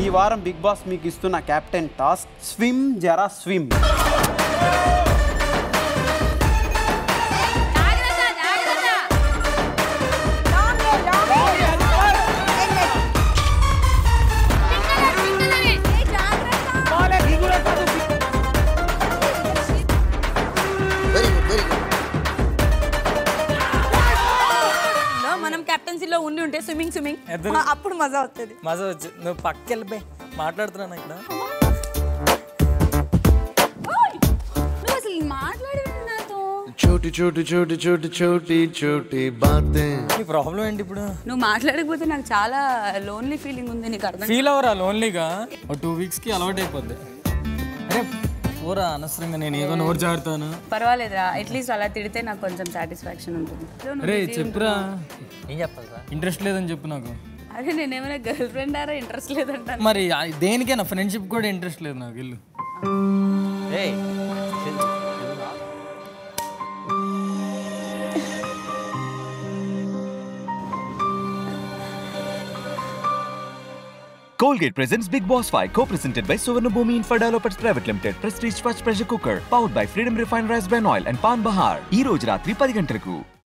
ఈ వారం big Boss మీకు ఇస్తున్న కెప్టెన్ టాస్క్ స్విమ్ జరా స్విమ్. కెప్టెన్సీలో ఉండి స్విమ్మింగ్ అప్పుడు మజా వస్తుంది. మజా వచ్చి నువ్వు పక్కకి వెళ్ళిపోయి మాట్లాడుతున్నాను ఇక్కడ. నువ్వు అసలు మాట్లాడేది నాతో. చోటి చోటి చోటి చోటి చోటి చోటి బాతే. నీ ప్రాబ్లం ఏంటి ఇప్పుడు? నువ్వు మాట్లాడకపోతే నాకు చాలా లోన్లీ ఫీలింగ్ ఉంది. నీకు అర్థం ఫీల్ అవరా లోన్లీగా? 2 వీక్స్కి అలవాటు అయిపోద్ది. అరే పోరా అనవసరంగా నేను ఏదో నోరు జారుతాను. పర్వాలేదురా, అట్లీస్ట్ అలా తిడితే నాకు కొంచెం సాటిస్ఫాక్షన్ ఉంటుంది. అరే చెప్పురా. ఏం చెప్పాలి? ఇంట్రెస్ట్ లేదని చెప్పు నాకు. అదే నేనేమైనా గర్ల్ ఫ్రెండ్ ఆరా ఇంట్రెస్ట్ లేదంట. మరి దేనికైనా ఫ్రెండ్షిప్ కూడా ఇంట్రెస్ట్ లేదు నాకు. ఇల్లు Colgate presents Big Boss Fight, co-presented by Suvarnabhumi Infra Developers Private Limited, Prestige Fast Pressure Cooker, powered by Freedom Refined Rice Bran Oil and Pan Bahar. Ee roju ratri 10 gantaలకు.